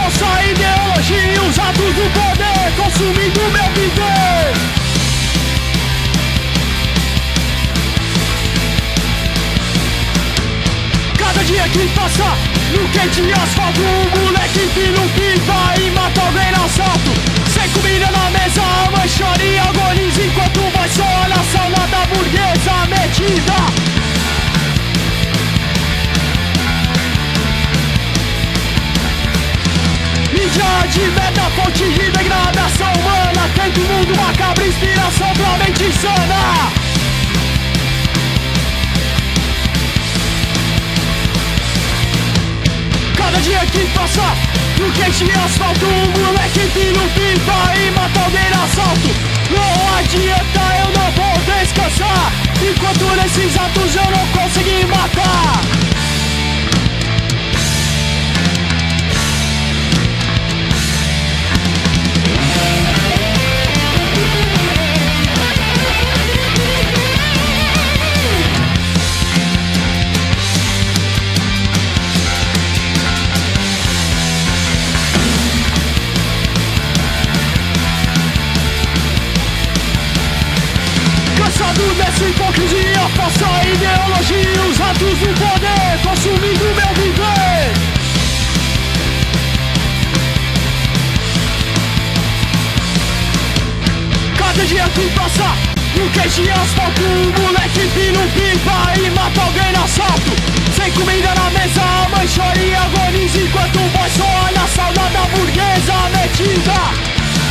força, ideologia, usados do poder, consumindo meu viver. Cada dia que passa, no quente asfalto, um moleque empina um pipa e mata alguém no assalto. Sem comida na mesa, a mãe chora e agoniza enquanto vai só na salada burguesa metida. Mídia de merda, fonte de degradação humana. Tenta o mundo macabro, inspiração pra mente insana. Cada dia que passa, no quente asfalto, um moleque empina um pipa e mata alguém no assalto. Não adianta, eu não vou descansar enquanto nesses atos eu não conseguir matar. Cansado dessa hipocrisia, falsa ideologia, os atos do poder, consumindo meu viver. Cada dia que passa, no quente asfalto, um moleque empina um pipa e mata alguém no assalto. Sem comida na mesa, a mãe chora e agoniza enquanto o boy só olha a saudade burguesa metida.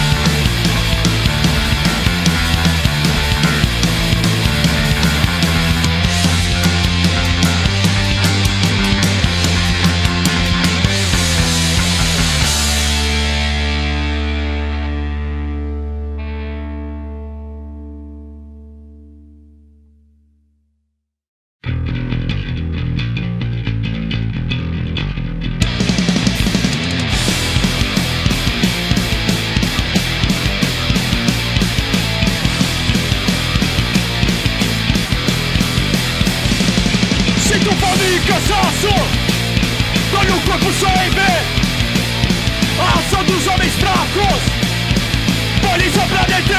Sinto fome e cansaço, dói no corpo só em ver a ação dos homens fracos, polícia pra deter.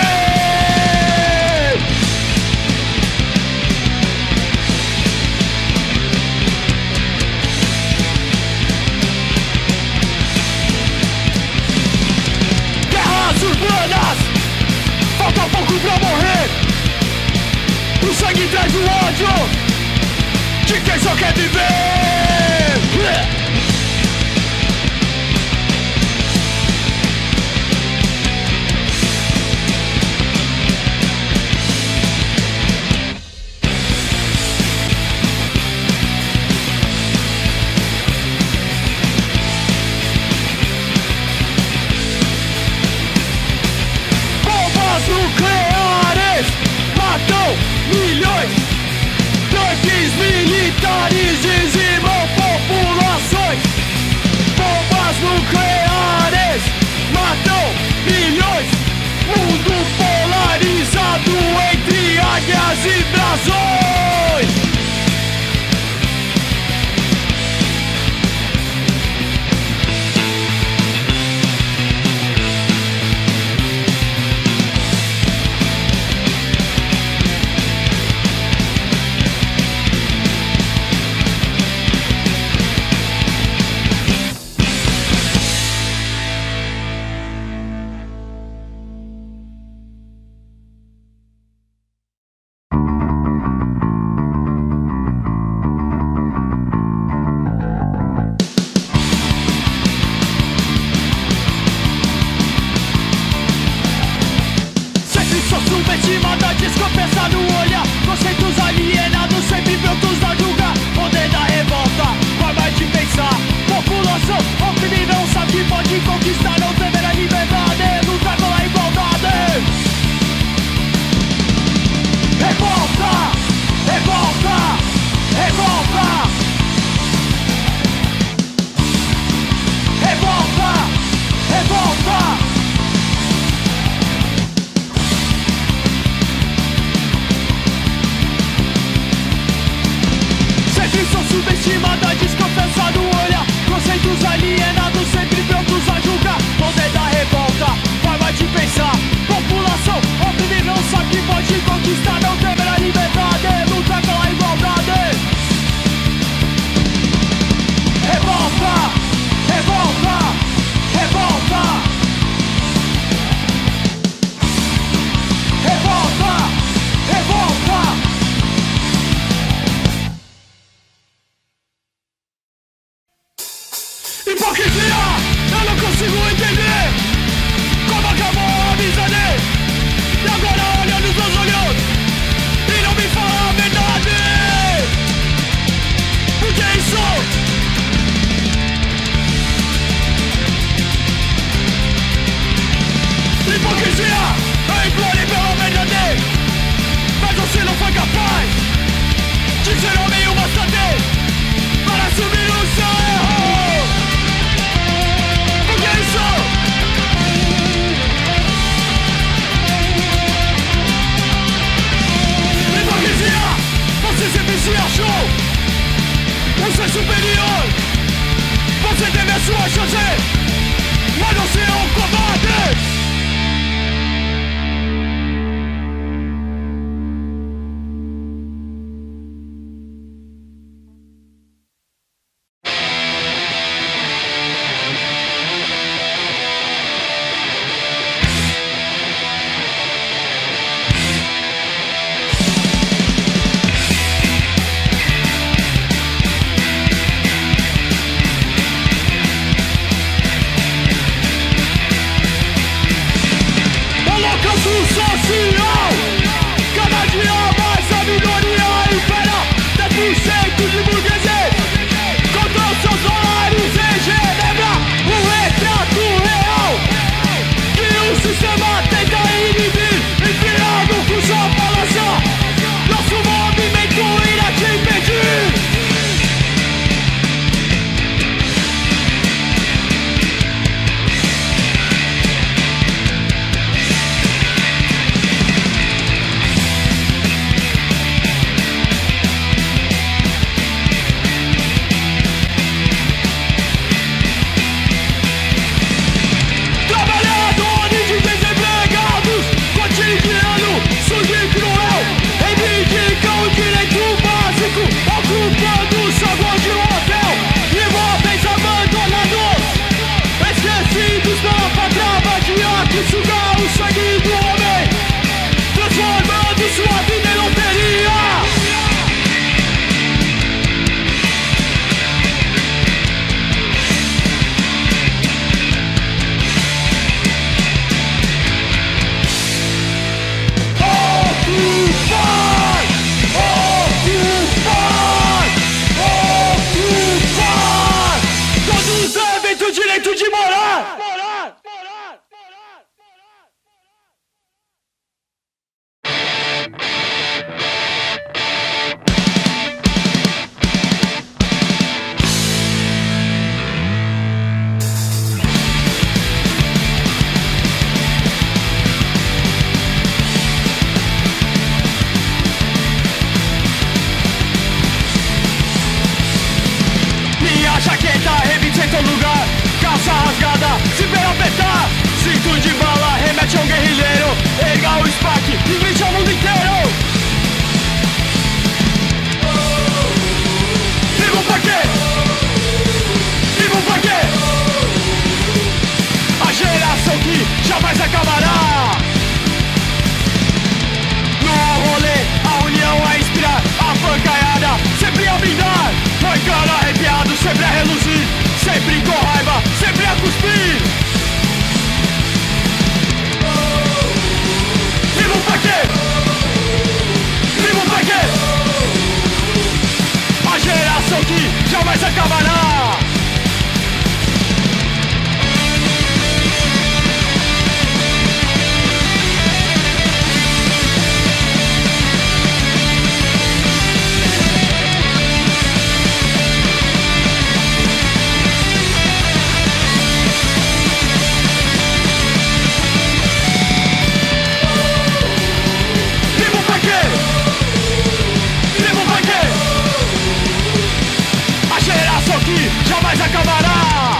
Guerras urbanas, falta pouco pra morrer. O sangue traz o ódio de quem só quer viver. Bombas nucleares matam milhões. Tanques militares dizimam populações. grito de bala remete a um guerrilheiro. Erga o SPAC e grite ao mundo inteiro. Viva o PAC! Viva o PAC! A geração que jamais acabará. No rolê, a união a inspirar, a pancaiada sempre a brindar. Moicano arrepiado, sempre a reluzir, sempre com raiva, sempre a cuspir. Viva o PAC! Viva o PAC! A geração que jamais acabará. Que jamais acabará.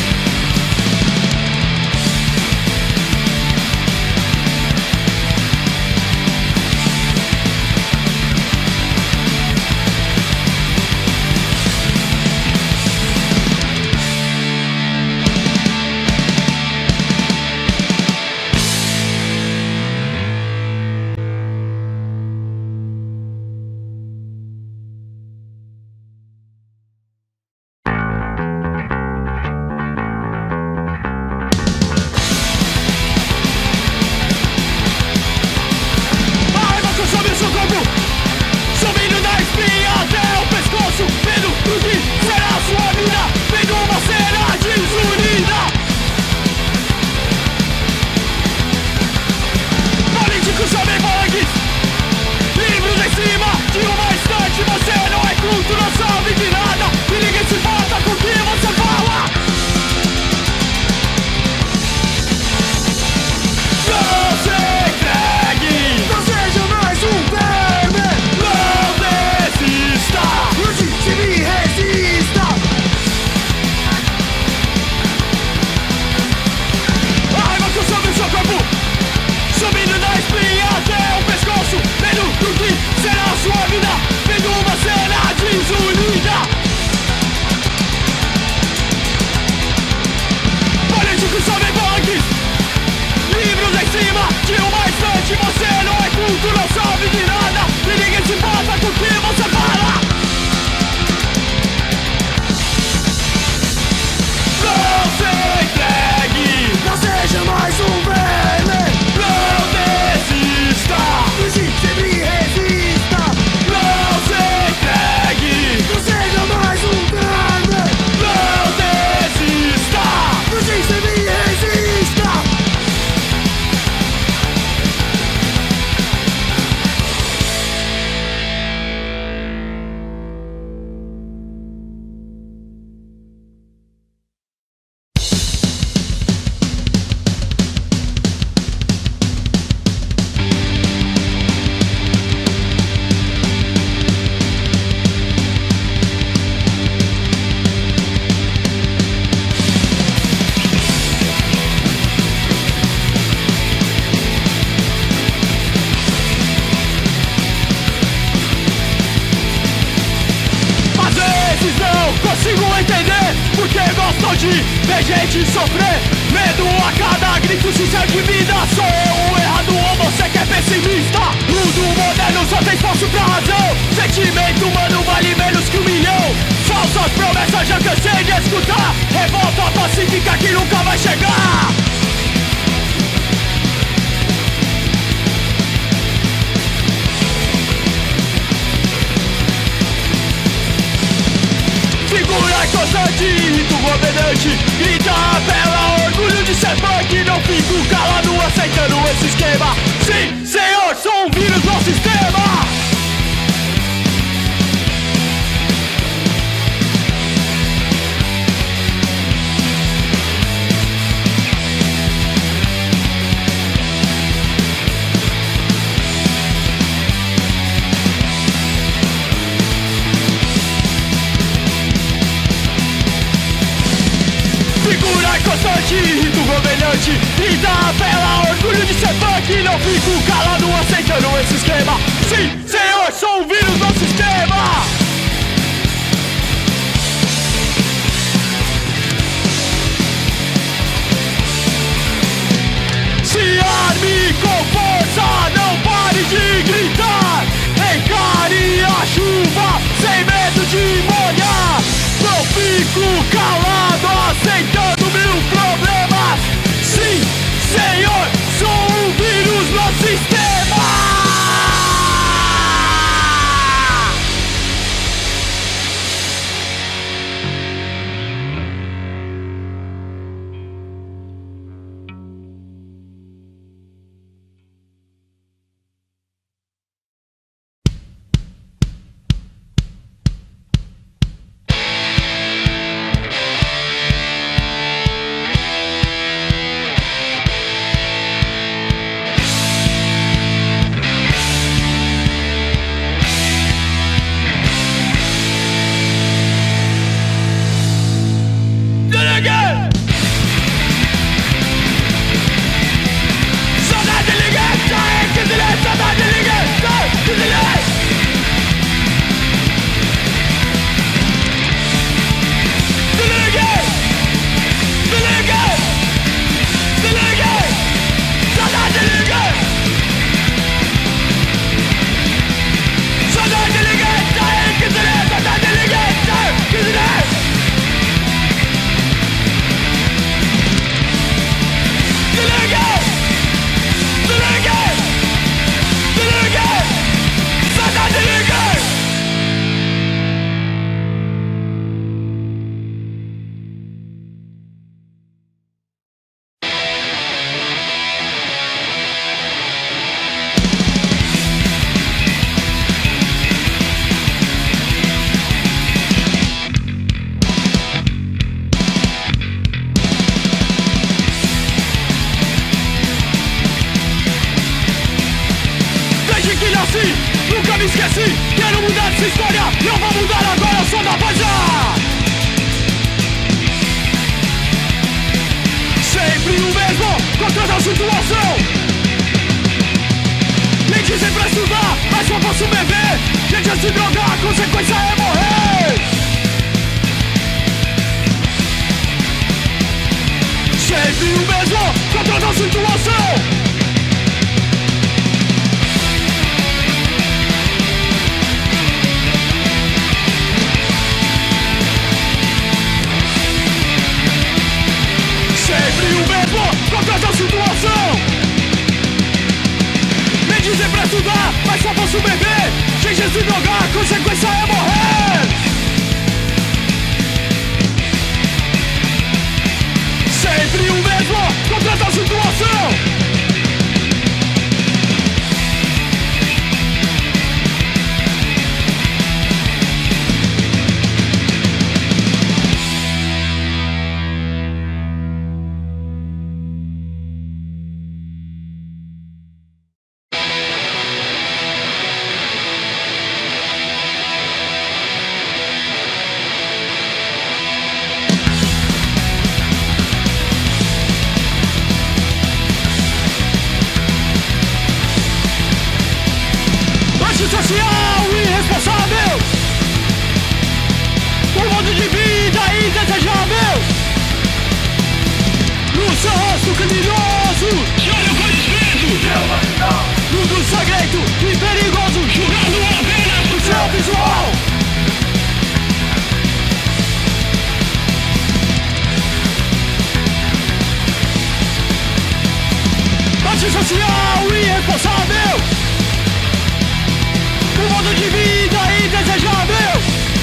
De ver gente sofrer, medo a cada grito sincero de vida. Sou eu o errado ou você que é pessimista? Tudo moderno só tem espaço pra razão. Sentimento humano vale menos que 1 milhão. Falsas promessas já cansei de escutar. Revolta pacífica que nunca vai chegar. Figura constante, rito governante. Grita, apela, orgulho de ser punk. Não fico calado aceitando esse esquema. Sim, senhor, sou um vírus no sistema. Figura constante, rito governante. adiante. Grita, apela, orgulho de ser punk. Não fico calado aceitando esse esquema. Sim, senhor, sou o vírus do sistema. Se arme com força, não pare de gritar. Encare a chuva sem medo de molhar. Não fico calado aceitando mil problemas. Sim, senhor, sou o vírus no sistema. Nunca me esqueci, quero mudar essa história. Eu vou mudar agora, eu sou da Vaza. Sempre o mesmo, contra a situação. Me dizem pra estudar, mas só posso beber. Gente, se drogar, a consequência é morrer. Sempre o mesmo, contra a situação. Sempre o mesmo, contra a situação. Me dizem pra estudar, mas só posso beber. Gente, se drogar, a consequência é morrer. Sempre o mesmo, contra a situação. Social e irresponsável, um modo de vida indesejável. No seu rosto criminoso, olho com desprezo, mundo sangrento e perigoso, julgado apenas por seu visual. Antissocial e irresponsável, um modo de vida indesejável.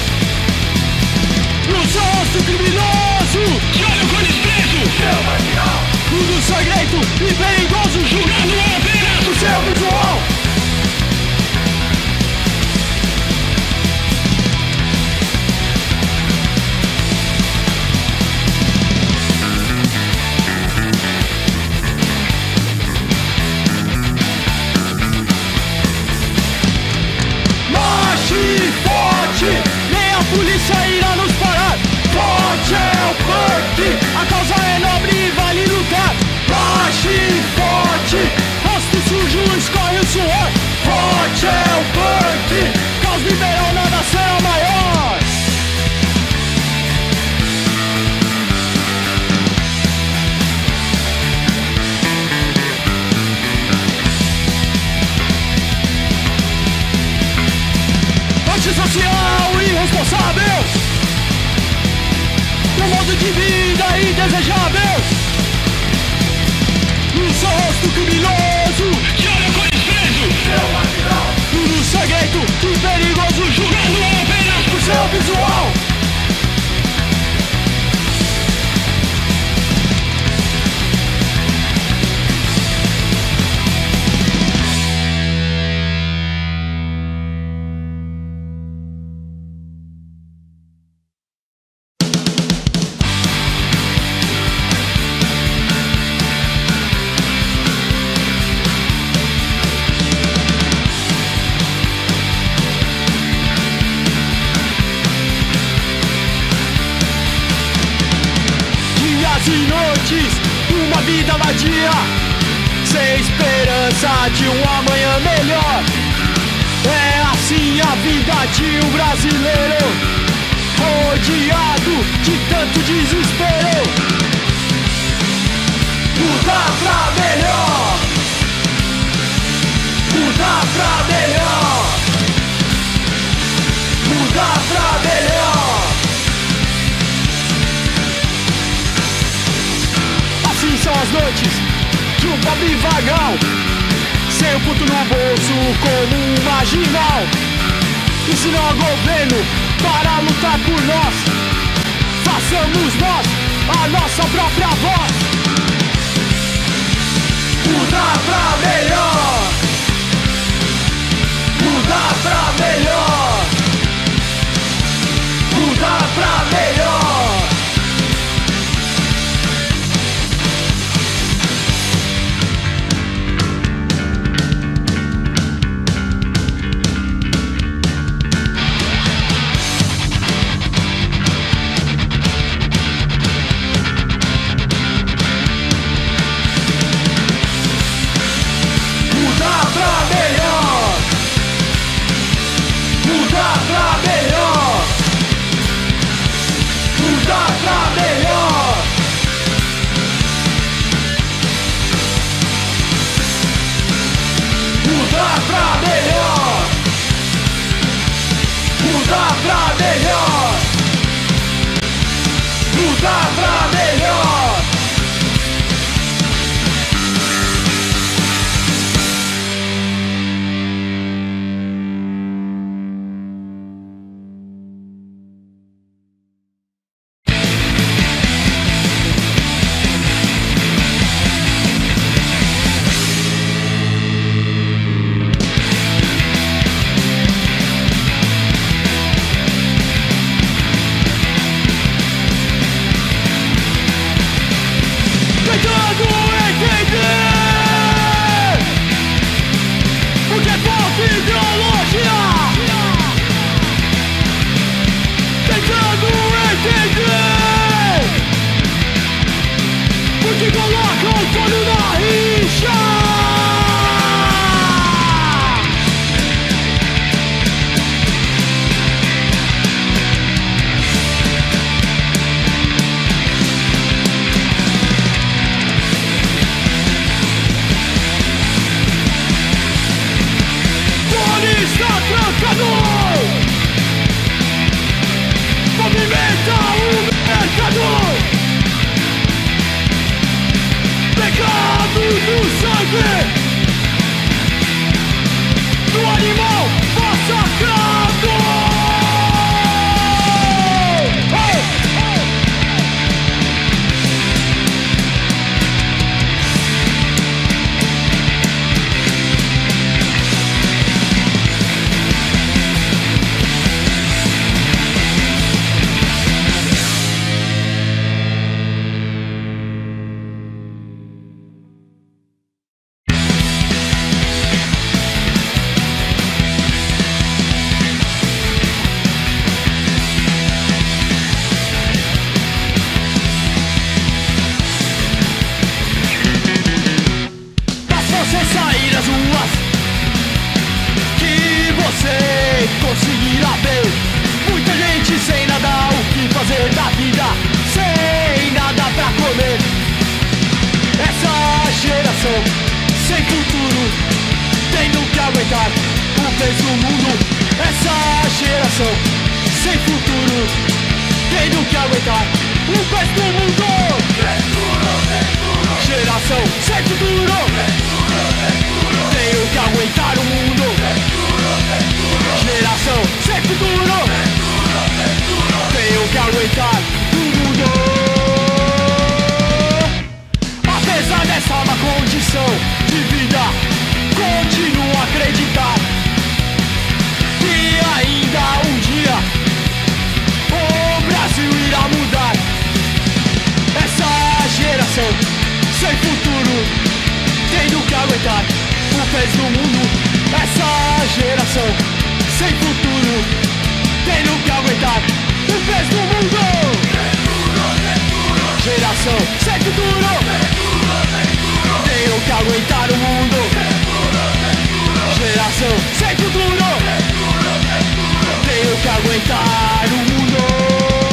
No seu rosto criminoso, olho com desprezo, mundo sangrento e perigoso, julgado apenas por seu visual. Nem a polícia irá nos parar. Forte é o punk, a causa é nobre e vale lutar. social e responsável, um modo de vida indesejável. No seu rosto criminoso que olha com desprezo, tudo sangrento e perigoso, julgando apenas por seu visual. E noites, uma vida vadia, sem esperança de um amanhã melhor. É assim a vida de um brasileiro, rodeado de tanto desespero. Mudar pra melhor, mudar pra melhor, mudar pra melhor. Assim são as noites de um pobre vagão, sem um puto no bolso como um marginal. Ensina ao governo para lutar por nós, façamos nós a nossa própria voz. Mudar pra melhor, mudar pra melhor, mudar pra melhor. Mudar pra melhor. Sem futuro, tendo que aguentar o peso do mundo. Essa geração Geração sem futuro, tendo que aguentar o resto do mundo. Geração sem futuro, tenho que aguentar o mundo. Geração sem futuro, tenho que aguentar o mundo. Apesar dessa má condição de vida, continuo a acreditar que ainda um dia o Brasil irá mudar. Essa geração sem futuro, tendo que aguentar o peso do mundo. Essa geração sem futuro, tendo que aguentar o peso do mundo. Geração sem futuro, tenho que aguentar o mundo. Geração sem futuro, tenho que aguentar o mundo.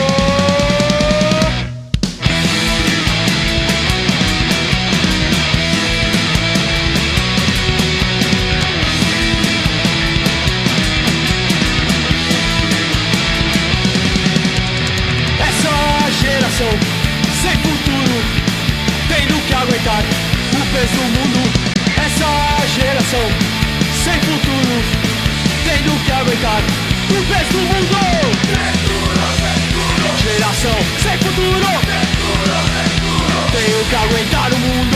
Geração sem futuro, tendo que aguentar o peso do mundo. Essa geração sem futuro, tendo que aguentar o peso do mundo. Geração sem futuro, tenho que aguentar o mundo.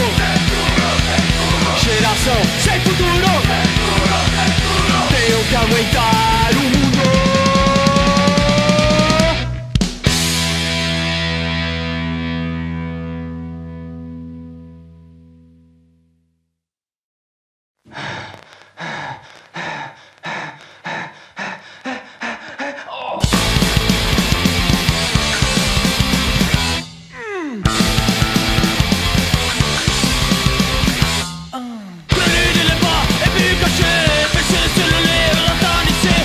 Geração sem futuro, tenho que aguentar o mundo. Tenez les pas et puis cachez, baissez sur le lait, l'entendez.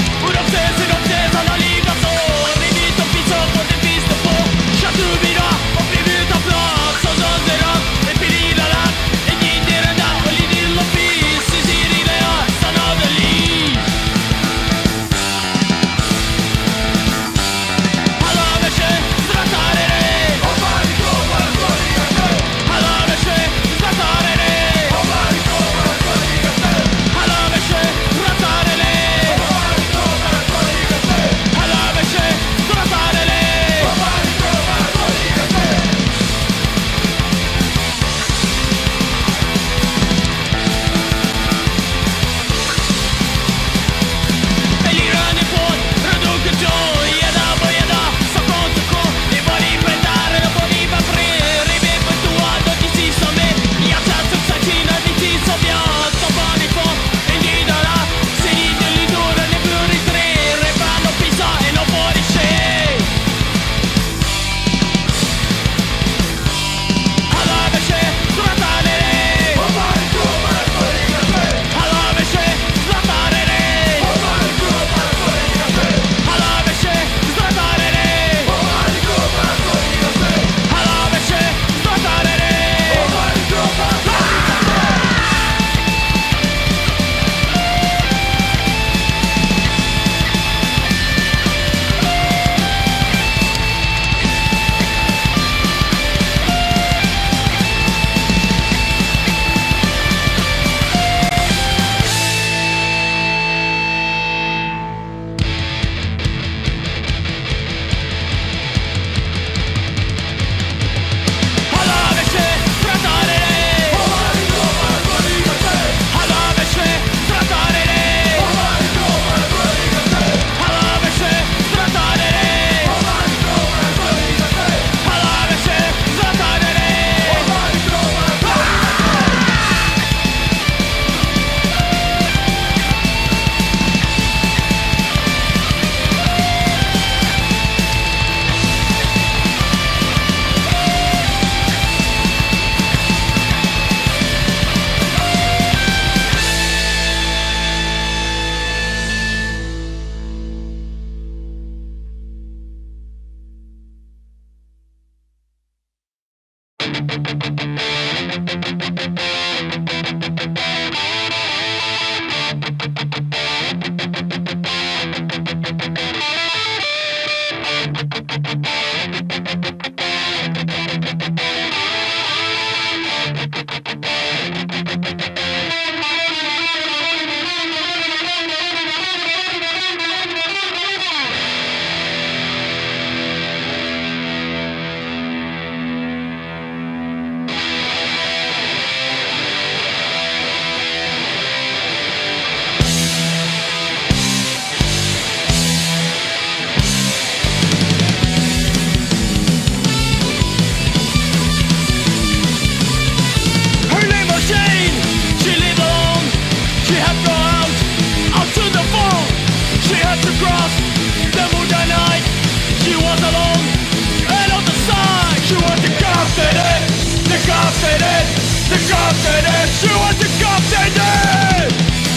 confident, the confident. She was the confident.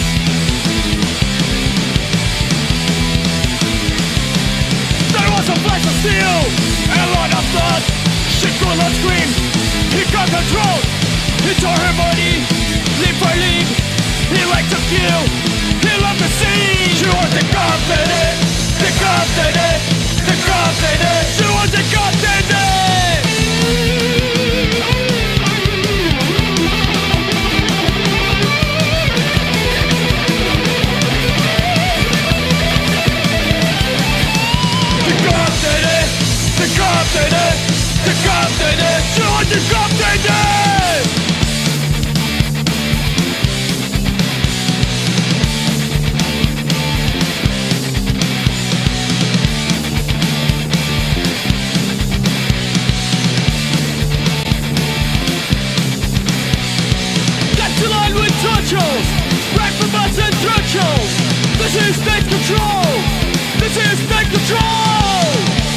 There was a flash of steel, a lot of blood. She could not scream. He got her throat. He tore her body, limb by limb. He liked to kill. He loved to see. She was the confident, the confident, the confident. She was the confident. The confident, the confident, the confident. She was the confident. Right from us and thresholds. This is state control. This is state control.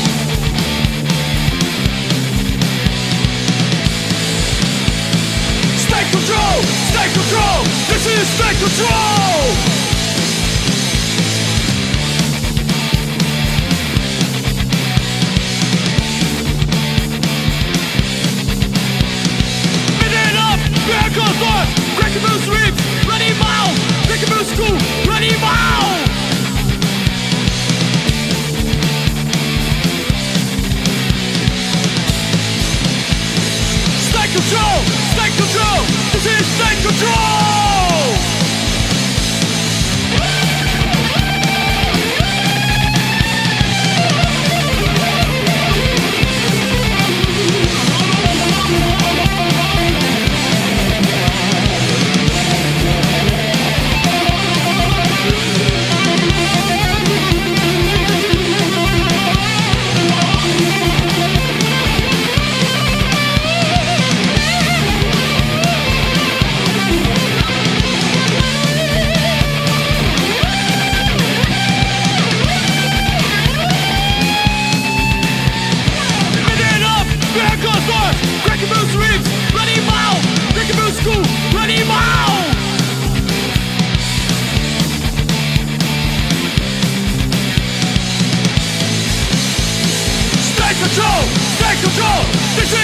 State control. State control. This is state control. Minute up. Miracle thoughts. Breaking moose ribs. Running mouth. Breaking moose school. Running mouth. State control. State control. This is state control. Control! State control! This